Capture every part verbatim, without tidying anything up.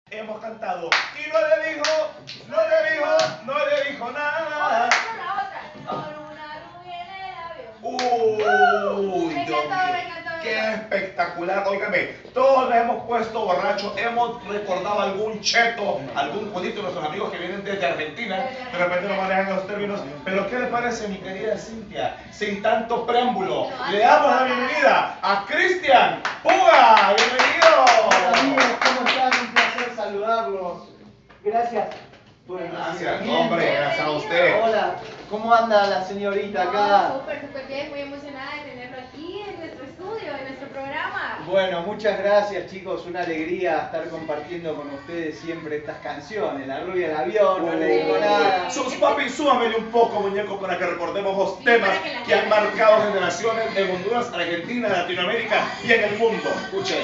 hemos cantado y no le dijo, no le dijo, no le dijo nada. Con una rubia en el Uy, avión. Me Dios encantó, mío, me encantó, me qué encantó. espectacular. Óigame, todos nos hemos puesto borrachos, hemos recordado algún cheto, algún jueguito de nuestros amigos que vienen desde Argentina, de repente no manejan los términos. Pero ¿qué le parece, mi querida Cintia? Sin tanto preámbulo, le damos la bienvenida a Cristian Puga. ¡Bienvenido! Hola amigos, ¿cómo están? Un placer saludarlos. Gracias por el Gracias, recibimiento. hombre, gracias a usted. Hola, ¿cómo anda la señorita No, acá? súper, súper bien, muy emocionada de tenerlo aquí en nuestro estudio, en nuestro programa. Bueno, muchas gracias chicos, una alegría estar compartiendo con ustedes siempre estas canciones. La rubia del avión, no le digo nada. Sus papi, súbamele un poco, muñeco, para que recordemos los Sí, temas para que la que han gente marcado escuche. generaciones en Honduras, Argentina, Latinoamérica y en el mundo. Escuchen.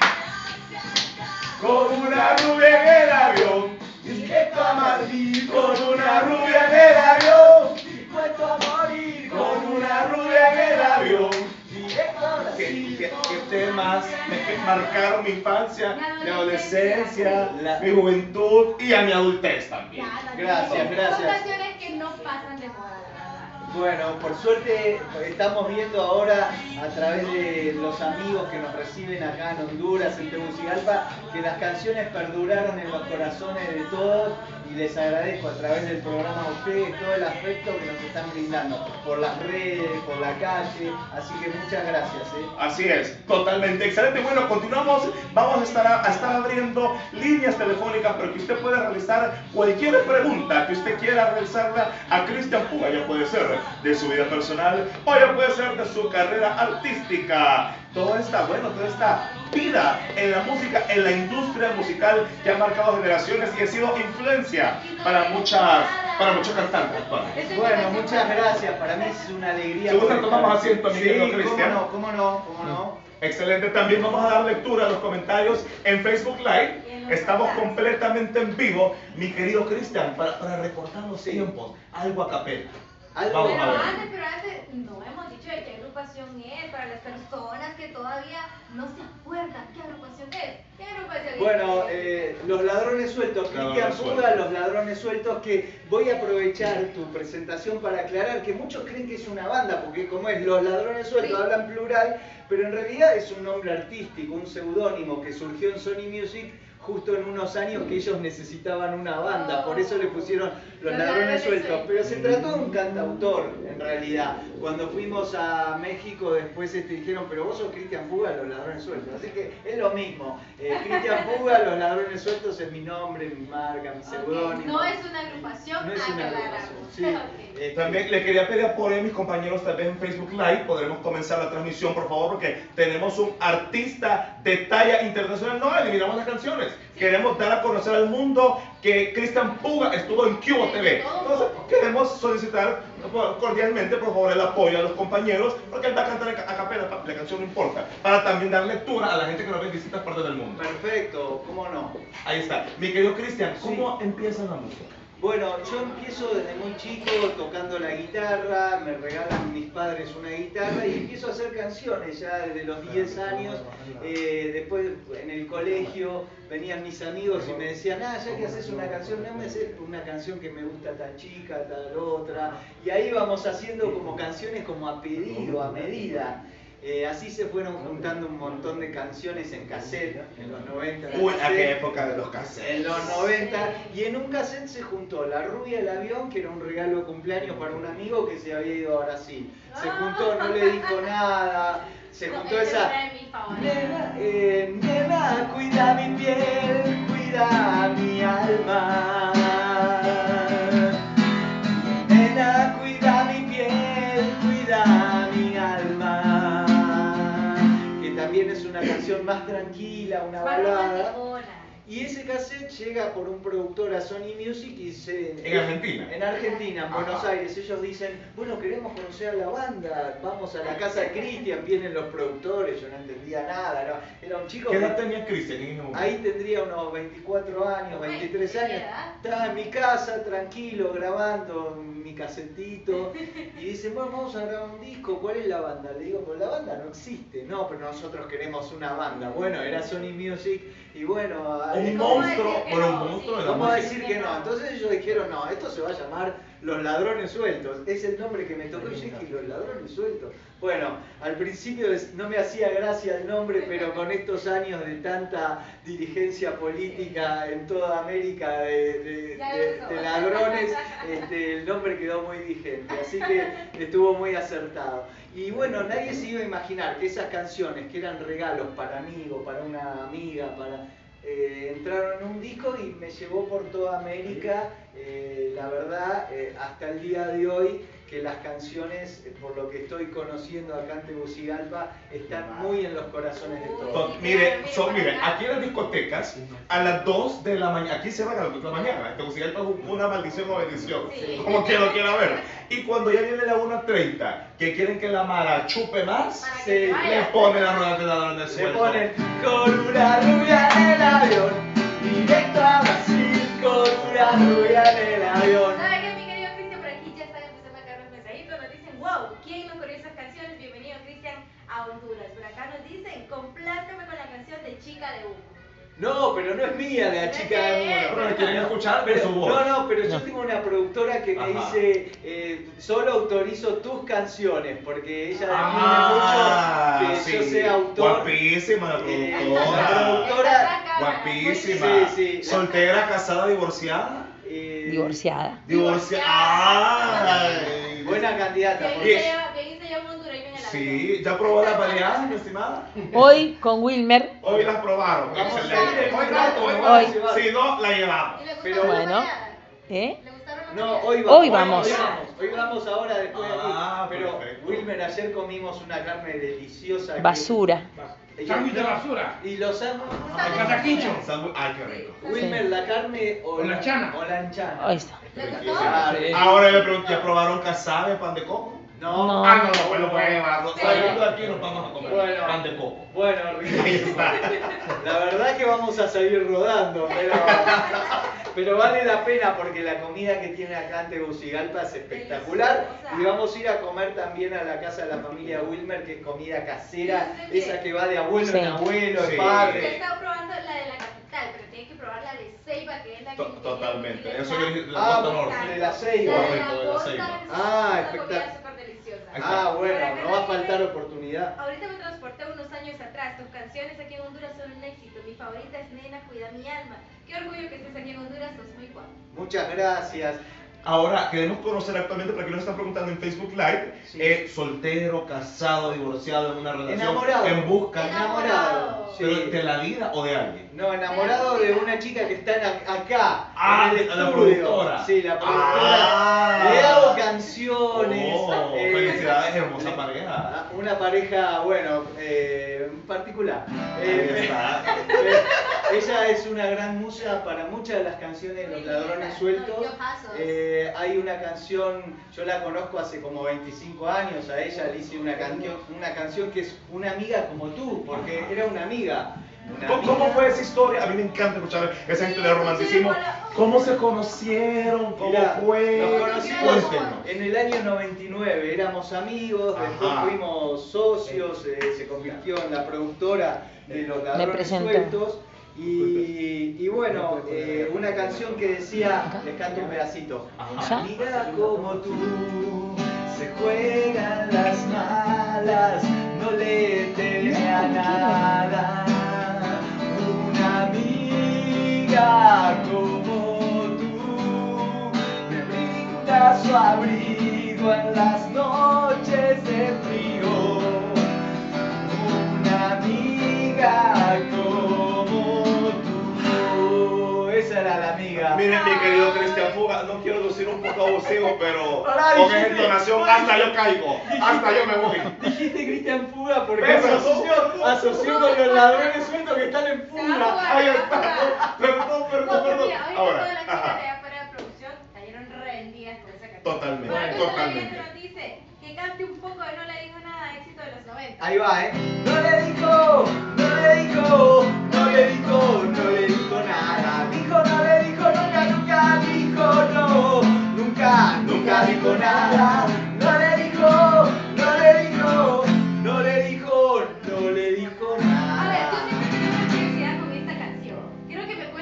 Con una rubia en el avión, dispuesto a morir. Con una rubia en el avión, Dispuesto a morir con una rubia en el avión. directo a ¿Qué, Brasil. qué, qué temas que marcaron mi infancia, mi adolescencia, La- mi juventud y a mi adultez también? Ya, Dani, Gracias, son- gracias. Son canciones que no pasan de moda, la verdad. Bueno, por suerte estamos viendo ahora a través de los amigos que nos reciben acá en Honduras, en Tegucigalpa, que las canciones perduraron en los corazones de todos y les agradezco a través del programa a ustedes todo el afecto que nos están brindando por las redes, por la calle, así que muchas gracias. ¿eh? Así es, totalmente excelente. Bueno, continuamos. Vamos a estar, a, a estar abriendo líneas telefónicas para que usted pueda realizar cualquier pregunta que usted quiera realizarla a Cristian Puga. Ya puede ser de su vida personal o ya puede ser de su carrera artística. Toda esta, bueno, toda esta vida en la música, en la industria musical que ha marcado generaciones y ha sido influencia para muchas, para muchos cantantes actuales. Bueno, muchas gracias, para mí es una alegría. Si gustan, poder tomamos estar- asiento, mi Sí, querido cómo Cristian. no, cómo no, cómo no. Excelente, también vamos a dar lectura a los comentarios en Facebook Live. Estamos completamente en vivo. Mi querido Cristian, para, para recordar los tiempos, algo a capela. Algo- Vamos Pero a ver. antes, pero antes, no hemos dicho de qué agrupación es para las personas que todavía no se acuerdan qué agrupación es. ¿Qué agrupación es? Bueno, eh, los ladrones sueltos, Ladrones Cristian Puga, sueltos. los ladrones sueltos, que voy a aprovechar tu presentación para aclarar que muchos creen que es una banda, porque como es los ladrones sueltos, Sí. hablan plural, pero en realidad es un nombre artístico, un seudónimo que surgió en Sony Music justo en unos años que ellos necesitaban una banda, por eso le pusieron los Los ladrones Ladrones sueltos, Sueltos. pero se trató de un cantautor en realidad. Cuando fuimos a México después este, dijeron, pero vos sos Cristian Puga, los ladrones sueltos, así que es lo mismo. Eh, Cristian Puga, los ladrones sueltos es mi nombre, mi marca, mi Ok, seudónimo. no es una agrupación, No es una aclaramos. agrupación, sí. Ok. Eh, También le quería pedir apoyo a mis compañeros tal vez en Facebook Live. Podremos comenzar la transmisión, por favor, porque tenemos un artista de talla internacional. No eliminamos las canciones. Queremos dar a conocer al mundo que Cristian Puga estuvo en Cubo T V. Entonces, queremos solicitar cordialmente, por favor, el apoyo a los compañeros, porque él va a cantar a capela, la canción no importa, para también dar lectura a la gente que nos ve en distintas partes del mundo. Perfecto, ¿cómo no? Ahí está. Mi querido Cristian, ¿cómo empieza la música? Bueno, yo empiezo desde muy chico tocando la guitarra, me regalan mis padres una guitarra y empiezo a hacer canciones ya desde los diez años. Eh, después en el colegio venían mis amigos y me decían, ah, ya que haces una canción, no me haces una canción que me gusta tal chica, tal otra. Y ahí vamos haciendo como canciones como a pedido, a medida. Eh, así se fueron juntando un montón de canciones en cassette en los noventa. Uy, cassette. aquella época de los cassettes. En los noventa, y en un cassette se juntó La rubia del avión, que era un regalo de cumpleaños para un amigo que se había ido a Brasil. Se juntó No le dijo nada, se No, juntó esa esa... era de mi favorita. Nena, eh, nena, cuida mi piel, cuida mi alma. Nena, cuida mi piel, cuida mi alma. Que también es una canción más tranquila, una Más balada. romanticona. Y ese cassette llega por un productor a Sony Music y se... ¿En Argentina? En Argentina, en Buenos Ajá. Aires. Ellos dicen, bueno, queremos conocer a la banda, vamos a la casa de Cristian, vienen los productores, yo no entendía nada, ¿no? Era un chico... ¿Qué edad que- tenía Cristian en ese momento? Ahí tendría unos veinticuatro años, veintitrés años. Estaba en mi casa, tranquilo, grabando mi casetito. Y dice, bueno, vamos a grabar un disco, ¿cuál es la banda? Le digo, pues la banda no existe. No, pero nosotros queremos una banda. Bueno, era Sony Music. Y bueno, un ¿Cómo monstruo, decir que bueno, un no? monstruo de Sí. la ¿Cómo música. decir que no? Entonces ellos dijeron, no, esto se va a llamar Los Ladrones Sueltos. Es el nombre que me tocó y yo dije, Los Ladrones Sueltos. Bueno, al principio es- no me hacía gracia el nombre, pero con estos años de tanta dirigencia política en toda América de, de- Ya de- eso. de ladrones, este, el nombre quedó muy vigente. Así que estuvo muy acertado. Y bueno, nadie se iba a imaginar que esas canciones, que eran regalos para amigos, para una amiga, para... Eh, entraron en un disco y me llevó por toda América, eh, la verdad, eh, hasta el día de hoy, que las canciones, eh, por lo que estoy conociendo acá en Tegucigalpa, están muy en los corazones de todos. Son- mire, son, mire, aquí en las discotecas, a las dos de la mañana, aquí se van a las dos de la mañana, en Tegucigalpa es una maldición o bendición, Sí. como quien lo quiera ver. Y cuando ya viene la una treinta, que quieren que la mara chupe más, Para que Sí, se le vaya. ponen la rueda de ladrones Le suelto. ponen con una rubia en el avión, directo a Brasil, con una rubia en el avión. ¿Sabe qué, mi querido Cristian? Por aquí ya están empezando a caer los mensajitos. Nos dicen, wow, ¿quién nos corrió esas canciones? Bienvenido, Cristian, a Honduras. Por acá nos dicen, complázcame con la canción de Chica de Humo. No, pero no es mía la chica de Mono. Pero quieren escuchar de Pero- su voz. No, no, pero yo tengo una productora que me Ajá. dice, eh, solo autorizo tus canciones, porque ella Ah, define mucho que sí. yo sea autor. Guapísima la Eh, productora. la productora, Guapísima. Sí, sí. Soltera, casada, divorciada. eh, Divorciada. Divorciada. Ay. Buena candidata. Bien porque- se llama, bien se llama un hondureño en el avión. Sí, ¿ya probó las variadas, mi estimada? Hoy con Wilmer. Hoy las probaron. Vamos a Excelente. ir en Hoy un no, rato, hoy nos no. vamos a Hoy. llevar. Si no, la llevamos. ¿Y le gustaron Pero las bueno. baleadas? ¿Eh? ¿Le gustaron las No, baleadas? hoy vamos. Hoy vamos. Hoy vamos, hoy vamos ahora después de aquí. Ah, Pero perfecto. Wilmer, ayer comimos una carne deliciosa. que- Basura. Ella- Sándwich de basura. Y los sándwiches. El cataquillo. Sándwich- Ay, qué rico. Wilmer, la carne o, O la chana. O la enchana. Ahí está. ¿Le gustó? Claro. Ahora le pregunto, ¿ya probaron casabe, pan de coco? No. No. Ah, no, no, pues lo pueden llevar. Sí. Saliendo de aquí nos vamos a comer Bueno. pan de coco. Bueno, Ahí Ricky, está. la verdad que vamos a salir rodando, pero, pero vale la pena porque la comida que tiene acá en Tegucigalpa es espectacular. Deliciosa. Y vamos a ir a comer también a la casa de la familia Wilmer, que es comida casera, Sí, sí, sí. esa que va de abuelo Sí. en abuelo, Sí. en Usted padre. está probando la de la capital, pero tiene que probar la de Ceiba, que es la que... To- Totalmente. que Eso está- yo dije, la Ah, costa norte. de la Ceiba. La de Correcto, de la la costa, Ceiba. que Ah, es una comida espectac- súper deliciosa. Ah, bueno, Por acá no va a nos faltar dice, oportunidad. ahorita me transporté unos años atrás. Tus canciones aquí en Honduras son un éxito. Mi favorita es Nena, cuida mi alma. Qué orgullo que estés aquí en Honduras, sos muy guapo. Muchas gracias. Ahora, queremos conocer actualmente, para que nos están preguntando en Facebook Live, Sí. eh, soltero, casado, divorciado, en una relación, Enamorado. en busca Enamorado. pero Sí. de la vida o de alguien. No, enamorado de una chica que está en a- acá, Ah, en el la estudio. productora. Sí, la productora. Ah. Le hago canciones. Oh, eh, felicidades, hermosa pareja. ah, Una pareja, bueno, eh, particular. Eh, Ahí está. eh, ella es una gran musa para muchas de las canciones de Los Ladrones Sueltos. No, yo paso. Eh, hay una canción, yo la conozco hace como veinticinco años, a ella le hice una, canción, una canción que es una amiga como tú, porque era una amiga. Una ¿Cómo, cómo amiga. fue esa historia? A mí me encanta escuchar esa historia de romanticismo. ¿Cómo se conocieron? ¿Cómo Mirá, fue? nos conocimos Cuéntenos. en el año noventa y nueve, éramos amigos, después Ajá. fuimos socios, eh, se convirtió en la productora de Los Ladrones presentó. Sueltos. Y, y bueno, eh, una canción que decía, les canto un pedacito. Ajá. ¿Ya? Amiga como tú, se juegan las malas, no le teme a nada. Una amiga como tú, me brinda su abrigo en las noches de frío. Una amiga como tú. Esa era la amiga. Miren, mi querido Cristian Fuga, no quiero lucir un poco abusivo, pero Pará, con dijiste- esa entonación hasta yo caigo, hasta yo me voy. Dijiste Cristian Fuga porque Pero asoció, no. asoció con los ladrones sueltos que están en Se va a jugar, fuga. Ahí se va a está. jugar. Perdón, perdón, No, perdón. mira, ahorita Ahora, todas las chicas ajá. de allá afuera de producción cayeron rendidas por esa canción. Totalmente, Por acá totalmente. Solamente nos dice que cante un poco de No le dijo nada, éxito de los noventa. Ahí va, ¿eh? No le dijo, no le dijo, no le dijo, no le dijo nada. Dijo, no le dijo, nunca, nunca dijo no. Nunca, nunca dijo nada. No le dijo, no le dijo, no le dijo, no le dijo A ver, yo nada. siempre tengo una curiosidad con esta canción. Quiero que me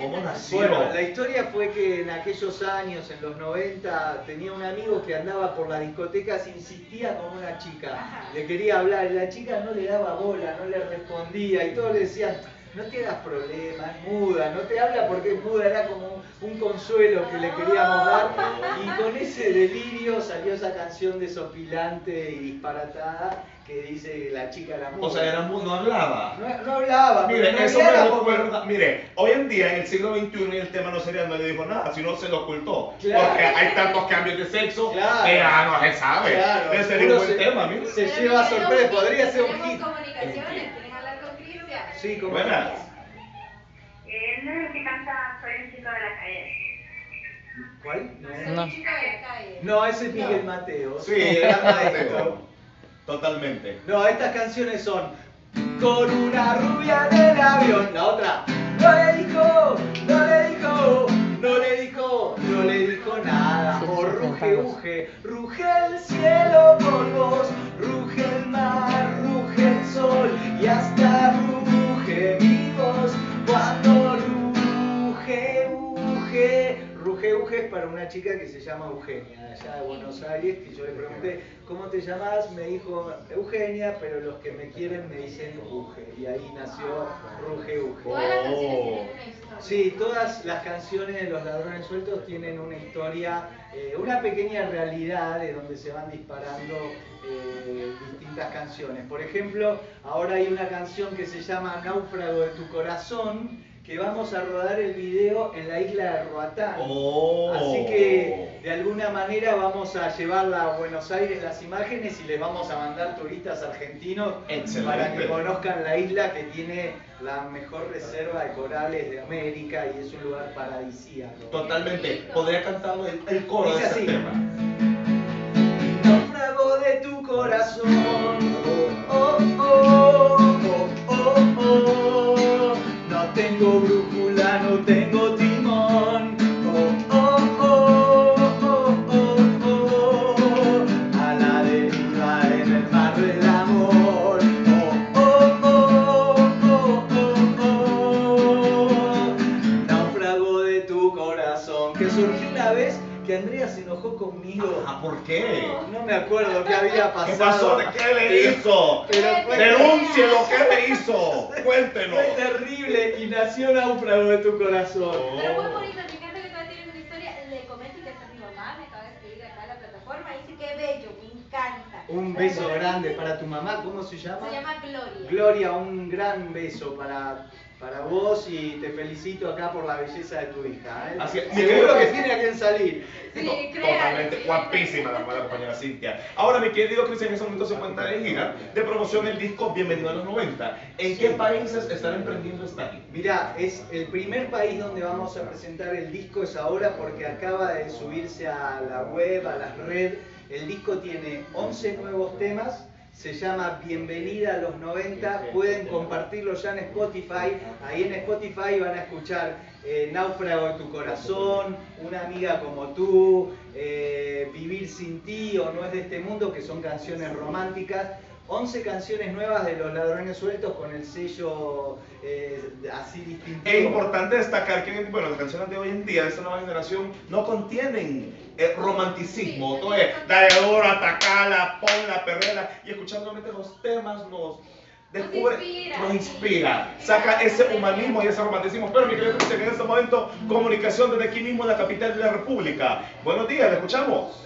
¿Cómo nació? Bueno, la historia fue que en aquellos años, en los noventa, tenía un amigo que andaba por las discotecas, insistía con una chica, Ajá. le quería hablar, y la chica no le daba bola, no le respondía, y todos le decían, no te hagas problema, es muda, no te habla porque es muda, era como un, un consuelo que le queríamos dar, y con ese delirio salió esa canción desopilante y disparatada que dice la chica era muda. O sea, era mu- no hablaba. No, no hablaba, Mire, pero en eso me realidad era porque- recuerda, mire, hoy en día en el siglo veintiuno y el tema no sería, no le dijo nada, sino se lo ocultó. Claro. Porque hay tantos cambios de sexo Claro. que ya no se sabe. Claro, Ese sería un uno buen se- tema, mire. se Pero lleva tenemos sorpresa, hit, podría ser un tenemos hit. comunicaciones, ¿quieren hablar con Cristian? Sí, como Buenas. Él no es el que canta Soy un chico de la calle. ¿Cuál? Soy No. un chico de la calle. No, ese es Miguel No. Mateo. Sí, era era maestro. Totalmente. No, estas canciones son con una rubia en el avión. La otra, no le dijo, no le dijo, no le dijo, no le dijo nada. O ruge, ruge, ruge el cielo por vos, ruge el mar, ruge el sol y hasta ruge mi voz cuando ruge, ruge. Ruge Uge es para una chica que se llama Eugenia, de allá de Buenos Aires, que yo le pregunté, ¿cómo te llamas? Me dijo Eugenia, pero los que me quieren me dicen Uge, y ahí nació Ruge Uge. Todas las canciones tienen una historia. Sí, todas las canciones de Los Ladrones Sueltos tienen una historia, eh, una pequeña realidad de donde se van disparando eh, distintas canciones. Por ejemplo, ahora hay una canción que se llama Náufrago de tu corazón, que vamos a rodar el video en la isla de Roatán. Oh. Así que de alguna manera vamos a llevarla a Buenos Aires las imágenes y les vamos a mandar turistas argentinos Excelente. para que conozcan la isla que tiene la mejor reserva de corales de América y es un lugar paradisíaco. Totalmente. Podría cantar el, el coro de Dice ese así. tema. Náufrago de tu corazón, oh, oh, oh, oh, oh, oh. No tengo brújula, no tengo timón, oh, oh, oh, oh, oh, oh. A la deriva en el mar del amor, oh, oh, oh, oh, oh, oh. Náufrago de tu corazón, que surgió una vez que Andrea se enojó conmigo. Ah, ¿por qué? No me acuerdo qué había pasado. ¿Qué pasó? ¿De qué le hizo? Pero fue, Denuncie lo que le hizo. Cuéntenos. fue terrible y nació Náufrago de tu corazón. Pero muy bonito, me encanta que todavía tienen una historia. Le comento que esta es mi mamá, me acaba de escribir acá en la plataforma. Dice que bello, me encanta. Un beso grande para tu mamá, ¿cómo se llama? Se llama Gloria. Gloria, un gran beso para, para vos y te felicito acá por la belleza de tu hija. ¿eh? Así es. Seguro que tiene a quien salir. Sí, To- créanme, Totalmente sí. guapísima la buena compañera Cintia. Ahora, mi querido Cristian, en este momento se encuentra en gira de promoción el disco Bienvenido a los noventa. ¿En qué Sí. países están emprendiendo esta gira? Mirá, es el primer país donde vamos a presentar el disco es ahora porque acaba de subirse a la web, a la red. El disco tiene once nuevos temas, se llama Bienvenida a los noventa, pueden compartirlo ya en Spotify. Ahí en Spotify van a escuchar eh, Náufrago de tu corazón, Una amiga como tú, eh, Vivir sin ti o No es de este mundo, que son canciones románticas. once canciones nuevas de Los Ladrones Sueltos con el sello eh, así distintivo. Es importante destacar que bueno, las canciones de hoy en día, de esta nueva generación, no contienen eh, romanticismo. Sí, Entonces, sí. dale duro, atacala, ponla, perrela. Y escuchando realmente los temas nos descubre, Nos inspira. nos inspira, saca ese humanismo y ese romanticismo. Pero mi querido Cristian, en este momento, comunicación desde aquí mismo, en la capital de la República. Buenos días, le escuchamos.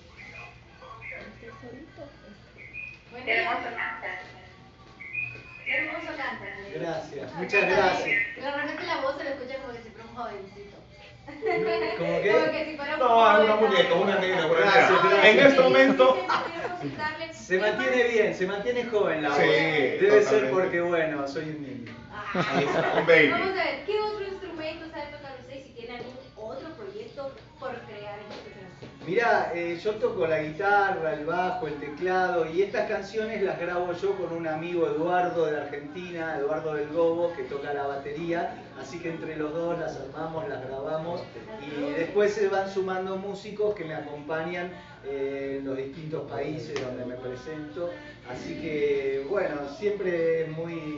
Buen Qué día. hermoso canta. Qué hermoso canta. Gracias, Ay, muchas canta gracias. bien. Realmente la voz se le escucha como que si fuera un jovencito. ¿Cómo qué? Como que si fuera un No, joven, es una muñeca, una nena, una Gracias, nena. gracias. En este momento, Se mantiene bien, se mantiene joven la voz. Sí, Debe ser totalmente. porque, bueno, soy un niño. ahí está, un baby. Vamos a ver, ¿qué otro instrumento sabe tocar usted y si tiene algún otro proyecto por crear en este caso? Mirá, eh, yo toco la guitarra, el bajo, el teclado y estas canciones las grabo yo con un amigo Eduardo de Argentina, Eduardo del Gobo, que toca la batería, así que entre los dos las armamos, las grabamos y después se van sumando músicos que me acompañan eh, en los distintos países donde me presento, así que bueno, siempre es muy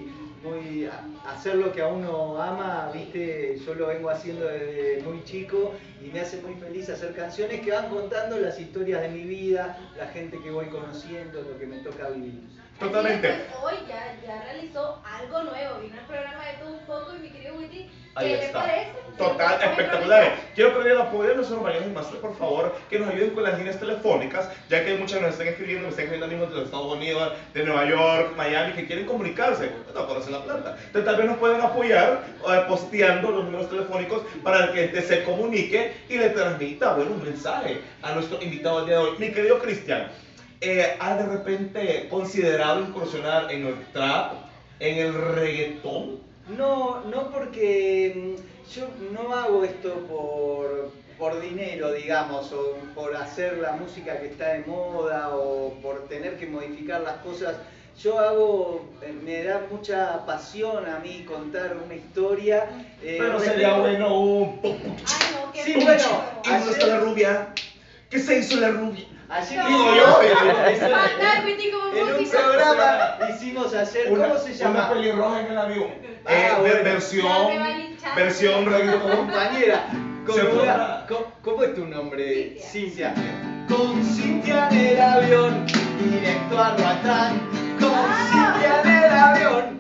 muy a- hacer lo que a uno ama, viste, yo lo vengo haciendo desde muy chico y me hace muy feliz hacer canciones que van contando las historias de mi vida, la gente que voy conociendo, lo que me toca vivir. Totalmente. Así es, pues, hoy ya, ya realizó algo nuevo, vino el programa de todo un poco y mi querido Witty, Ahí ¿qué le está. parece? Total, ¿Cómo espectacular. improvisar? Quiero pedir el apoyo de nuestros compañeros de Master, por favor, que nos ayuden con las líneas telefónicas, ya que muchos nos están escribiendo, nos están escribiendo amigos de los Estados Unidos, de Nueva York, Miami, que quieren comunicarse. No conocen la planta. Entonces, tal vez nos pueden apoyar eh, posteando los números telefónicos para que este se comunique y le transmita, bueno, un mensaje a nuestro invitado del día de hoy. Mi querido Cristian, eh, ¿has de repente considerado incursionar en el trap, en el reggaetón? No, no porque mm, yo no hago esto por, por dinero, digamos, o por hacer la música que está de moda, o por tener que modificar las cosas. Yo hago, eh, me da mucha pasión a mí contar una historia. eh, Pero respeto- sería bueno un... Ay, no, qué Sí, rico. bueno, ¿Y dónde está la rubia? ¿Qué se hizo la rubia? Ayer No. Digo yo. Fatal, Witty, como en un músico. programa hicimos ayer, Una, ¿cómo se llama? una pelirroja en el avión. Ah, Eh, de- bueno. versión, Ya me va a linchar. versión reggaetón. Compañera, ¿cómo, Se podrá. era? ¿Cómo- cómo es tu nombre? Cintia. Con Cintia en el avión, directo a Roatán. Con Ah. Cintia en el avión.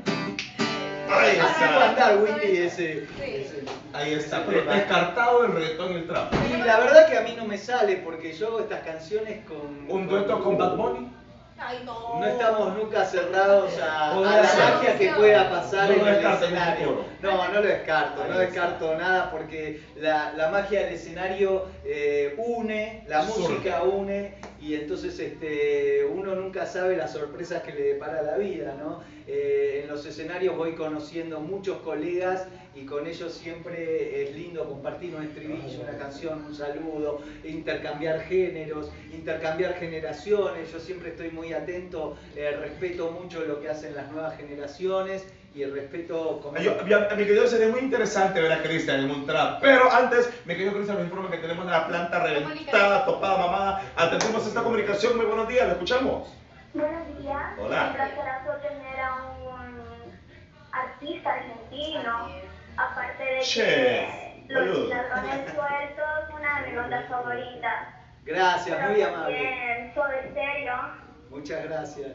Ahí Así está. va a andar, Witty, ese, Sí. ese. Ahí está, ese pero tema. descartado el reggaetón y el trap. Y la verdad que a mí no me sale porque yo hago estas canciones con... Un dueto con Bad Bunny. Ay, no. No estamos nunca cerrados a, a Podría la ser. magia que pueda pasar No en lo el descartes en el escenario. futuro. No, no lo descarto, Ahí no está. descarto nada porque la, la magia del escenario eh, une, la Surge. música une y entonces este, uno nunca sabe las sorpresas que le depara la vida, ¿no? Eh, en los escenarios voy conociendo muchos colegas y con ellos siempre es lindo compartir un estribillo, una canción, un saludo, intercambiar géneros, intercambiar generaciones. Yo siempre estoy muy atento, eh, respeto mucho lo que hacen las nuevas generaciones y el respeto como... Yo, yo- a mi querido sería muy interesante ver a Cristian en un trap, pero antes, mi querido Cristian nos informa que tenemos la planta reventada, topada, mamada. Atendimos esta comunicación. Muy buenos días, ¿le escuchamos? Buenos días. Hola. Un placerazo tener a un artista argentino. Así es. Aparte de Che, que Los boludo. Ladrones Sueltos, una de mis bandas favoritas. Gracias, Pero muy amable. también Soda Stereo. Muchas gracias.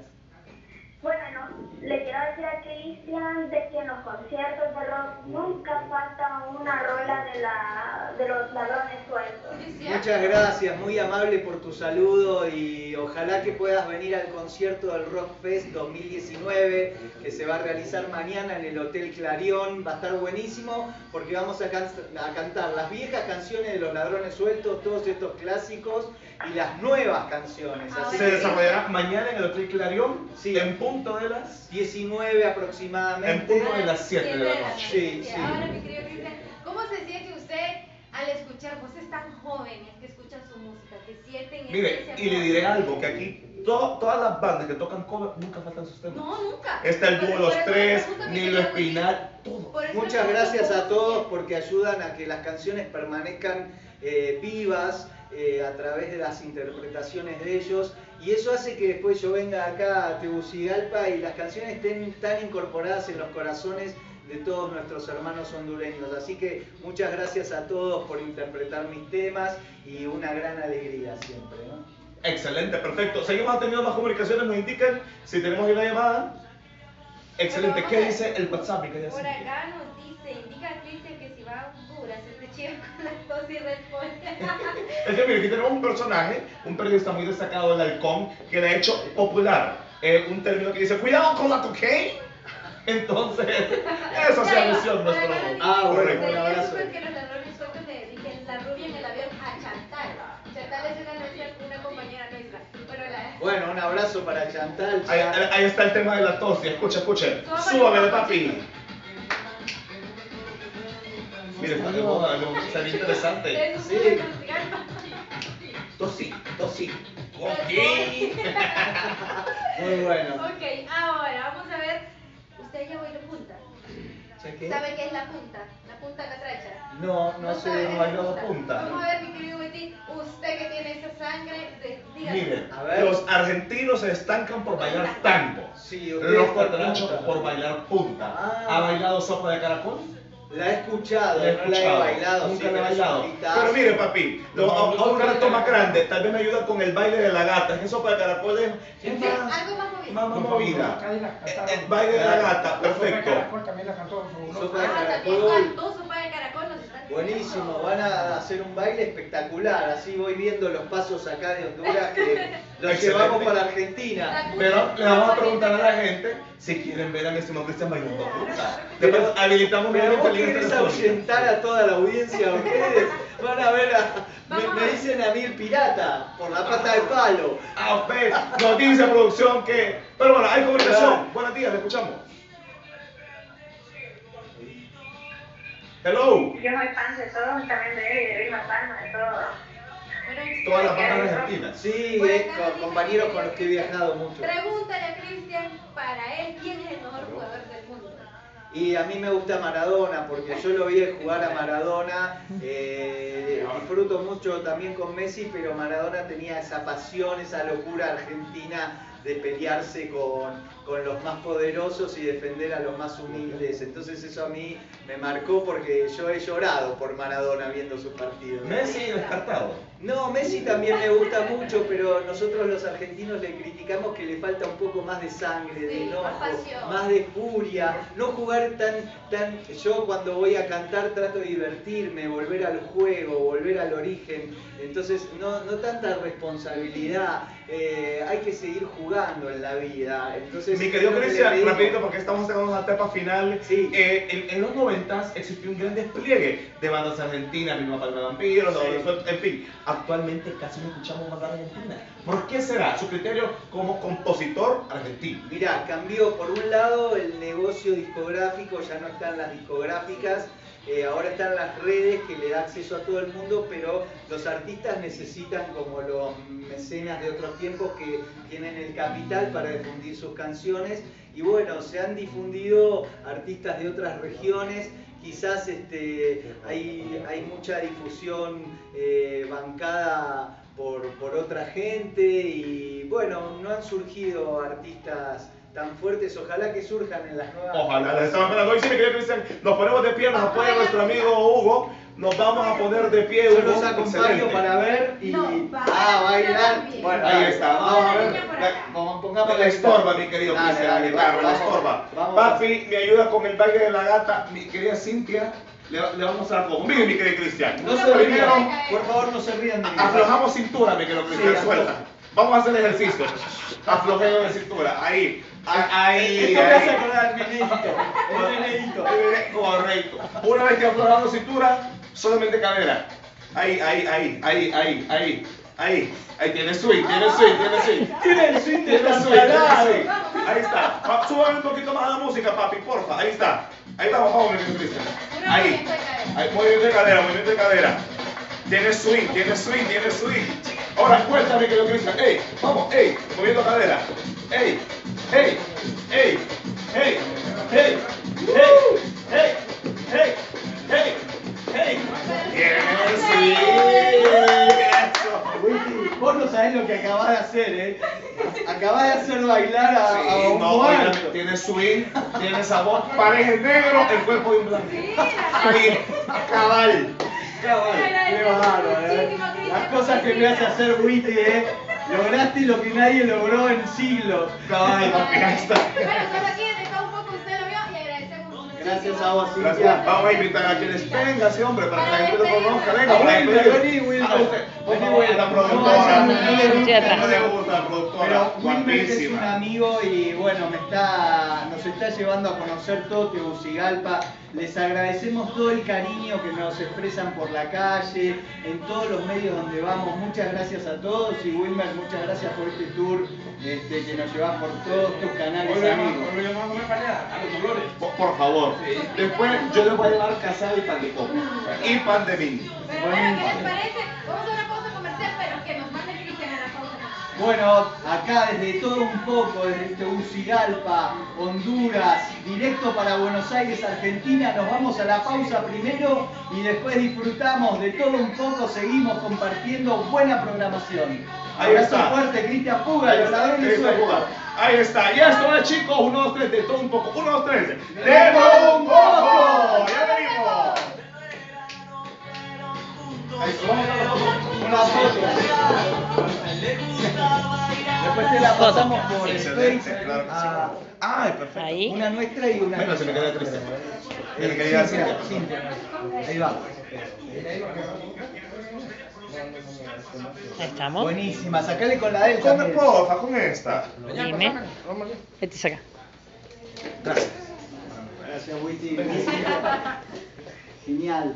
Bueno, le quiero decir a Cristian de que en los conciertos de rock nunca falta una rola de, la, de los ladrones sueltos. ¿Es cierto? Muchas gracias, muy amable por tu saludo y ojalá que puedas venir al concierto del Rock Fest dos mil diecinueve que se va a realizar mañana en el Hotel Clarion. Va a estar buenísimo porque vamos a, can a cantar las viejas canciones de los Ladrones Sueltos, todos estos clásicos y las nuevas canciones. Así Se que desarrollará mañana en el Hotel Clarion, Sí. en punto de las... diecinueve aproximadamente. En punto de las siete de la noche. Sí, sí. Ahora, mi querido Cristian, ¿cómo se siente usted al escuchar voces tan jóvenes que escuchan su música, que sienten ese- Mire, ese y le amor? diré algo, que aquí to- todas las bandas que tocan cover nunca faltan sus temas. No, nunca. Está el Por- dúo por Los eso le Tres, pregunto a mi Nilo querido Witty, Espinal, todo. por eso le Muchas pregunto gracias cómo a se todos siente. porque ayudan a que las canciones permanezcan eh, vivas eh, a través de las interpretaciones de ellos y eso hace que después yo venga acá a Tegucigalpa y las canciones estén tan incorporadas en los corazones de todos nuestros hermanos hondureños. Así que muchas gracias a todos por interpretar mis temas y una gran alegría siempre, ¿no? Excelente, perfecto. Seguimos teniendo más comunicaciones, nos indican si tenemos una llamada. Excelente, Bueno, ¿qué vamos a ver. dice el WhatsApp? ¿Qué dice? Por acá nos dice, indica a Cristian que si va a Honduras, este chico con la tos y responde. Es que mire, aquí tenemos un personaje, un periodista muy destacado del Halcón, que le ha hecho popular eh, un término que dice, cuidado con la cocaína. Entonces, esa es la misión nuestro. Ah, bueno, Correcto. un abrazo. Es porque los ladrones sueltos le dije la rubia en el avión a Chantal. Chantal es una, nuestra, una compañera nuestra. Bueno, la... Bueno, un abrazo para Chantal. Ahí, ahí está el tema de la tos, y escucha, escuche. Súbame, Súbame de papi. papi. Mire, está de moda, ¿no? Sería interesante. Eso Sí. es música. Tosí, tosí. Cocaína. Muy bueno. Ok, ahora vamos a ver. Usted ya bailó punta. ¿Cheque? ¿Sabe qué es la punta? La punta catracha. No, no sabe sé. qué es bailado la punta. Vamos a ver, mi querido Betty, usted que tiene esa sangre, de, dígame, Miren, A ver. los argentinos se estancan por bailar tango. Sí, Los ustedes cuatrachos cantan. por bailar punta. Ah. ¿Ha bailado sopa de caracol? La he escuchado, La he no la he escuchado, bailado. nunca sí, la he pero es un bailado. hitazo. Pero mire, papi, lo- a, a un reto más grande, tal vez me ayuda con el baile de la gata. Es que sopa de caracol es, es Sí, más, algo más movido. más, más Los movida. famosos Cadillac El, cantaron. el baile de la Claro. gata, La sopa de perfecto. caracol también la cantó fabuloso. Sopa de Ah, también caracol. cantó sopa de caracol, nos están diciendo. Buenísimo, van a hacer un baile espectacular, así voy viendo los pasos acá de Honduras que los Excelente. llevamos para Argentina. Pero le vamos a preguntar a la gente si quieren ver a mi estimado Cristian bailando punta. Después habilitamos Pero nuevamente vos líneas querés telefónicas. ahuyentar a toda la audiencia, ustedes van a ver a... Vamos Me, a me ver. dicen a mí el pirata, por la pata del palo. Ah, ve, nos dice producción que... Pero bueno, hay comunicación. Claro. Buenos días, le escuchamos. Hello. Yo soy fan de todo, también de él y de Vilma Palma, de todo. Todas las bandas argentinas. Sí, Por es acá con dice compañeros que- con los que he viajado mucho. Pregúntale a Cristian, para él, ¿quién es el mejor jugador del mundo? Y a mí me gusta Maradona, porque yo lo vi jugar a Maradona, eh, disfruto mucho también con Messi, pero Maradona tenía esa pasión, esa locura argentina de pelearse con, con los más poderosos y defender a los más humildes. Entonces eso a mí me marcó porque yo he llorado por Maradona viendo sus partidos. Messi descartado. No, Messi también me gusta mucho, pero nosotros los argentinos le criticamos que le falta un poco más de sangre, de Sí, enojo, más pasión. más de furia, no jugar tan, tan... Yo cuando voy a cantar trato de divertirme, volver al juego, volver al origen, entonces no, no tanta responsabilidad, eh, hay que seguir jugando en la vida. Entonces, Mi querido es lo que le Cristian, pedimos. rapidito porque estamos llegando a la etapa final. Sí. Eh, en, en los noventas existió un gran despliegue de bandas argentinas, Vilma Palma de Vampiros, Sí. Adolfo- en fin. Actualmente casi no escuchamos bandas argentinas. ¿Por qué será? Su criterio como compositor argentino. Mira, cambió por un lado el negocio discográfico, ya no están las discográficas, eh, ahora están las redes que le da acceso a todo el mundo, pero los artistas necesitan, como los mecenas de otros tiempos, que tienen el capital para difundir sus canciones. Y bueno, se han difundido artistas de otras regiones. Quizás este, hay, hay mucha difusión eh, bancada por, por otra gente y bueno, no han surgido artistas tan fuertes, ojalá que surjan en las nuevas. Ojalá, les estamos esperando. Hoy sí, mi querido Cristian, nos ponemos de pie, nos apoya nuestro amigo Hugo. Nos vamos a poner de pie, Yo Hugo. los acompaño Excelente. para ver y No, ah, bailar. también. Bueno, Ahí dale, está, vamos a la ver. niña por La- acá. vamos, pongamos La guitarra. estorba, mi querido Dale, Cristian, dale, la guitarra, vamos, la vamos, estorba. vamos. Papi, me ayuda con el baile de la gata. Mi querida Cintia, le, le vamos a mostrar cómo. Miren, mi querido Cristian. No se Primero, rían, por favor, no se rían de mí. aflojamos cintura, mi querido Cristian, Sí, suelta. Vamos a hacer ejercicio. Aflojeo de cintura, ahí. Ahí, Esto me hace ahí. acordar al Benedito. El Benedito. Correcto. Una vez que aflojamos cintura, solamente cadera. Ahí, ahí, ahí, ahí, ahí, ahí, ahí. Ahí tiene swing, tiene swing, tiene swing. Tiene el swing de Tiene la swing, tiene salada. swing. Ahí está. Pa- Súbame un poquito más a la música, papi, porfa. Ahí está. Ahí vamos, vamos, mi querido Cristian. Puro Ahí. movimiento de cadera. Ahí, movimiento de cadera, movimiento de cadera. Tiene swing, tiene swing, tiene swing. Ahora cuéntame que lo Cristian. Ey, vamos, ey, moviendo cadera. Ey, ey, ey, ey, ey, ey, ey, ey, ey, ey. Tiene swing. Eso. Willy, vos no sabés lo que acabás de hacer, ¿eh? Acabás de hacer bailar a, a Sí, un no, muerto. oiga, tiene swing, tiene sabor. Parece negro, el cuerpo de un blanco. Sí, la Ahí, cabal. Cabal, qué bárbaro, ¿eh? Las cosas que me hace hacer Willy, ¿eh? Lograste lo que nadie logró en siglos. Cabal, papi, ahí está. Bueno, solo aquí está un poco, usted lo vio y agradecemos muchísimo. Gracias a vos, Gracias. Cintia. Vamos a invitar a quienes vengan, sí, hombre, para que la gente lo conozca. Venga, A para Wilmer, despedir. vení, Wilmer. Ah, usted. Por Vení, favor, Wilmer. la No, productora. no, no le gusta. No le gusta la productora. Pero Wilmer es un Guapísima. amigo y bueno, me está, nos está llevando a conocer todo Tegucigalpa. Les agradecemos todo el cariño que nos expresan por la calle, en todos los medios donde vamos. Muchas gracias a todos y Wilmer, muchas gracias por este tour este, que nos llevas por todos tus canales amigos. Volvemos a comer para allá, a los dolores. Por, por favor. Después yo les voy a llevar casado y pan de coco. Y pan de vino. Pero bueno, ¿qué les parece? Vamos a una pausa comercial, pero que nos mande Cristian a la pausa. Bueno, acá desde todo un poco, desde Tegucigalpa, Honduras, directo para Buenos Aires, Argentina, nos vamos a la pausa primero y después disfrutamos de todo un poco, seguimos compartiendo buena programación. Ahí Abrazo está. fuerte, Cristian Puga, Ahí los está, ladrones Cristian sueltos. Puga. Ahí está, ya esto es, chicos, uno, dos, tres, de todo un poco, uno, dos, tres, de todo un poco, ya venimos. Ahí está, vamos a la foto. Una foto. Después te la pasamos por Excelente, Space. claro que sí. a- Ay, perfecto. Ahí. Una nuestra y una Bueno, se me queda Cristian. Eh, Mi querida Cintia, Cintia. Cintia. Ahí va. Ahí estamos. Buenísima, sacale con la de él Con también. porfa, con esta. Dime. Este es acá. Gracias. Gracias, Witty. Genial.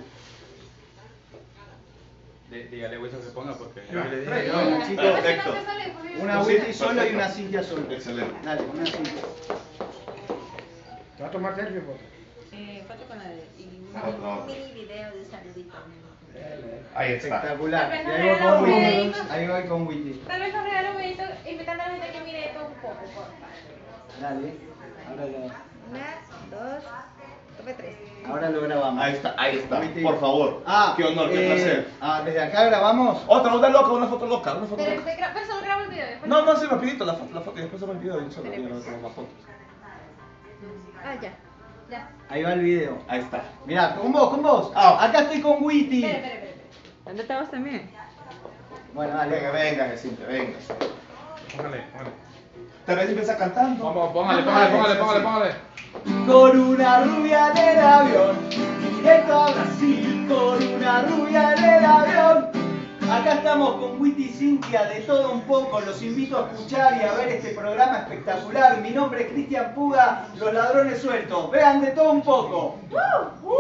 Dí- Dígale Wilson que se ponga porque. Bueno, chicos, Perfecto. una Witty sola y una Cintia sola. Excelente. Dale, una Cintia. ¿Te vas a tomar selfie, foto? Eh, foto con la de y Ah, no. un mini video de saludito. Ahí está. Espectacular. Tal vez Y nos ahí voy regaló con un Witty. videito. Ahí voy con Witty. Tal vez nos regale un videito invitando a la gente que mire todo un poco, porfa. Dale. Ahora lo, Una, dos, tome tres. ahora lo grabamos. Ahí está, ahí está. Witty. Por favor. Ah, Qué honor, qué eh, placer. Ah, desde acá grabamos. Otra, una loca, una foto loca, una foto Pero, loca. te gra- pero solo grabo el video después. No, no, sí, rapidito, la foto, la foto y después hacemos el video y solo Tenemos. yo no tengo más fotos. Ah, ya. Ya. Ahí va el video. Ahí está. Mirá, con vos, con vos. Ah. Acá estoy con Witty. Espera, espera, espera. ¿Dónde estabas también? Bueno, dale. Venga, venga, Jacinta, venga. Póngale, póngale. Tal vez empieza cantando. Vamos, póngale, póngale, póngale, póngale, póngale. Con una rubia en el avión, directo a Brasil, con una rubia en el avión. Acá estamos con Witty y Cintia de todo un poco, los invito a escuchar y a ver este programa espectacular. Mi nombre es Cristian Puga, Los Ladrones Sueltos. Vean de todo un poco. ¡Uh!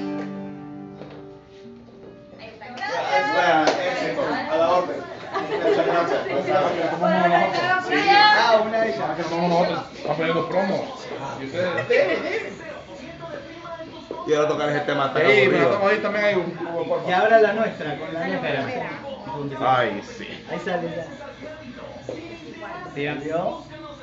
Ahí está. Bueno, éxito, a la orden. Muchas gracias. Bueno, ahora estamos por allá. Ah, una de ellas. Ah, que somos nosotros. Están poniendo promos. ¿Y ustedes? Y ahora tocar ese tema tan Sí, pero aburrido. estamos ahí también hay un cubo, por Y favor. ahora la nuestra, con la nuestra. Ay, sí. Ahí sale ya. ¿Vio?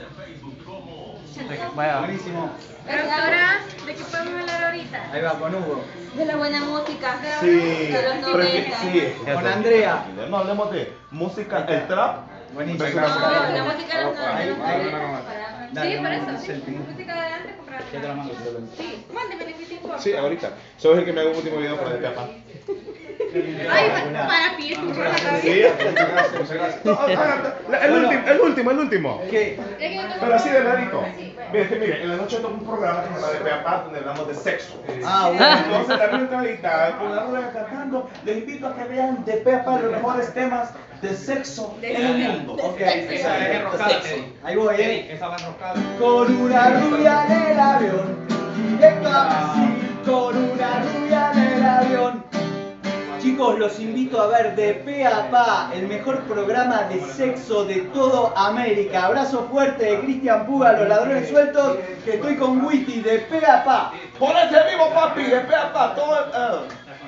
Buenísimo. Pero ahora, ¿de qué podemos hablar ahorita? Ahí va, con Hugo. De la buena música. Sí, De los pero es que- noventa. sí. Con Andrea. No hablemos de música, el trap. Buenísimo. Venga, No, la música de los Ahí, noventa. ahí. Sí, Dale, por vamos, eso. es el Sí, música de antes comprar. Sí, mándeme el Cristian, por Sí, ahorita. Soy el que me hago un último video para el papá. Ay, pa- para ti, tu por la Sí, cabeza. muchas gracias, muchas gracias. No, ah, el último, el último, el último. ¿Qué? Ya que yo tengo- Pero así de ladito. Sí, bueno. Mire, que mire, en la noche tengo un programa que se llama De Pe a Pa, donde hablamos de sexo. Ah, bueno. Entonces, la entradita con la rueda cantando, les invito a que vean De Pe a Pa los mejores temas de sexo en el mundo. Ok, Esa es enroscada, Eddie. ahí voy, Eddie, eh. esa va enroscada. Con una rubia en el avión, directo a Brasil, con una rubia en el avión. Chicos, los invito a ver De Pe a Pa, el mejor programa de sexo de todo América. Abrazo fuerte de Cristian Puga, Los Ladrones Sueltos, que estoy con Witty, De Pe a Pa. Ponete vivo, papi, De Pe a Pa, todo el... ah.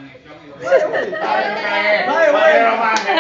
Vale, bueno.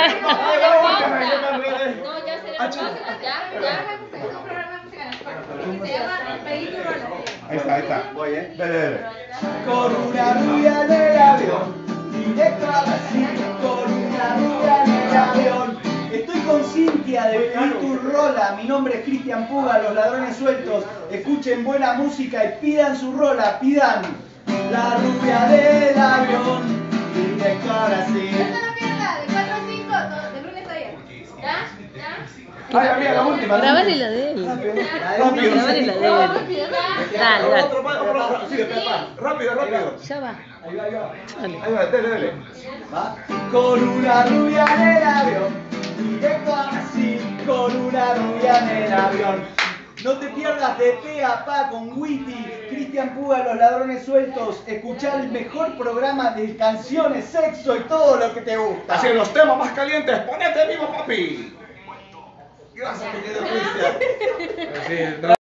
No, ya se le ya, ya, es un programa de música en español. Se llama Pedí tu rola. Ahí está, ahí está. Voy, eh. Dale, dale. Con una rubia en el avión, directo a Brasil, con una rubia en el avión. Estoy con Cintia de Pedir tu rola. Mi nombre es Cristian Puga, Los Ladrones Sueltos. Escuchen buena música y pidan su rola, pidan la rubia del avión, directo a No Brasil. se lo pierda, de cuatro a cinco, no, de lunes a viernes. ¿Ya? ¿Ya? Ay, amiga, la última. Grábale la de él. La de Rápido. Grábale la de él. Dale, dale. Otro más, otro más. Sí, De Pe a Pa. Rápido, rápido. Ya va. Ahí va, ahí va. Dale. Ahí va, dale, dale. ¿Va? Con una rubia en el avión, directo a Brasil, con una rubia en el avión. No te pierdas De Pe a Pa con Witty, Cristian Puga, Los Ladrones Sueltos. Escuchar el mejor programa de canciones, sexo y todo lo que te gusta. Así en los temas más calientes, ponete vivo, papi. Gracias, mi querido Cristian. Sí,